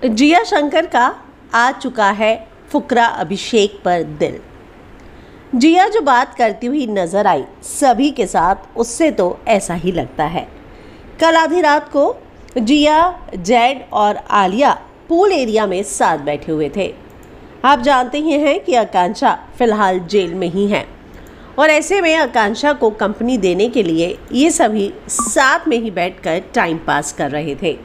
जिया शंकर का आ चुका है फुकरा अभिषेक पर दिल। जिया जो बात करती हुई नजर आई, सभी के साथ उससे तो ऐसा ही लगता है। कल आधी रात को जिया, जैड और आलिया पूल एरिया में साथ बैठे हुए थे। आप जानते ही हैं कि आकांक्षा फिलहाल जेल में ही है और ऐसे में आकांक्षा को कंपनी देने के लिए ये सभी साथ में ही बैठकर टाइम पास कर रहे थे।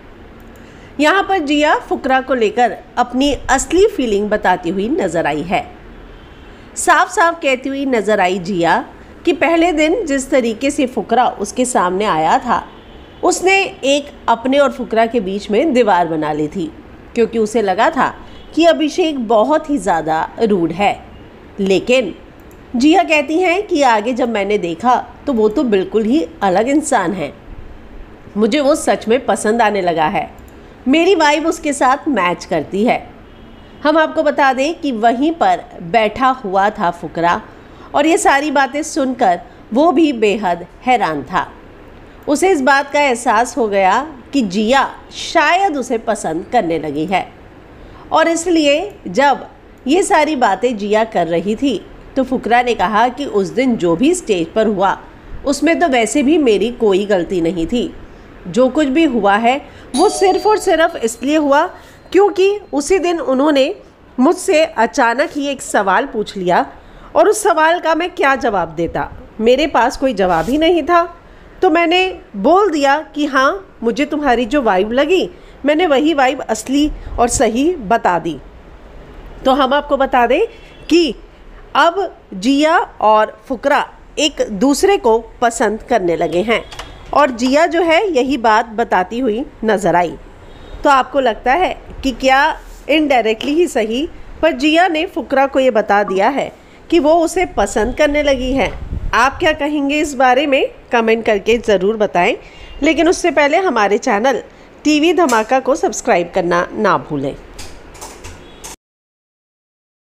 यहाँ पर जिया फुकरा को लेकर अपनी असली फीलिंग बताती हुई नजर आई है। साफ साफ कहती हुई नजर आई जिया कि पहले दिन जिस तरीके से फुकरा उसके सामने आया था, उसने एक अपने और फुकरा के बीच में दीवार बना ली थी, क्योंकि उसे लगा था कि अभिषेक बहुत ही ज़्यादा रूड है। लेकिन जिया कहती हैं कि आगे जब मैंने देखा तो वो तो बिल्कुल ही अलग इंसान है। मुझे वो सच में पसंद आने लगा है, मेरी वाइब उसके साथ मैच करती है। हम आपको बता दें कि वहीं पर बैठा हुआ था फुकरा और ये सारी बातें सुनकर वो भी बेहद हैरान था। उसे इस बात का एहसास हो गया कि जिया शायद उसे पसंद करने लगी है और इसलिए जब ये सारी बातें जिया कर रही थी तो फुकरा ने कहा कि उस दिन जो भी स्टेज पर हुआ उसमें तो वैसे भी मेरी कोई गलती नहीं थी। जो कुछ भी हुआ है वो सिर्फ और सिर्फ इसलिए हुआ क्योंकि उसी दिन उन्होंने मुझसे अचानक ही एक सवाल पूछ लिया और उस सवाल का मैं क्या जवाब देता। मेरे पास कोई जवाब ही नहीं था, तो मैंने बोल दिया कि हाँ, मुझे तुम्हारी जो वाइब लगी, मैंने वही वाइब असली और सही बता दी। तो हम आपको बता दें कि अब जिया और फुकरा एक दूसरे को पसंद करने लगे हैं और जिया जो है यही बात बताती हुई नज़र आई। तो आपको लगता है कि क्या इनडायरेक्टली ही सही, पर जिया ने फुकरा को ये बता दिया है कि वो उसे पसंद करने लगी है। आप क्या कहेंगे इस बारे में, कमेंट करके ज़रूर बताएं। लेकिन उससे पहले हमारे चैनल टीवी धमाका को सब्सक्राइब करना ना भूलें।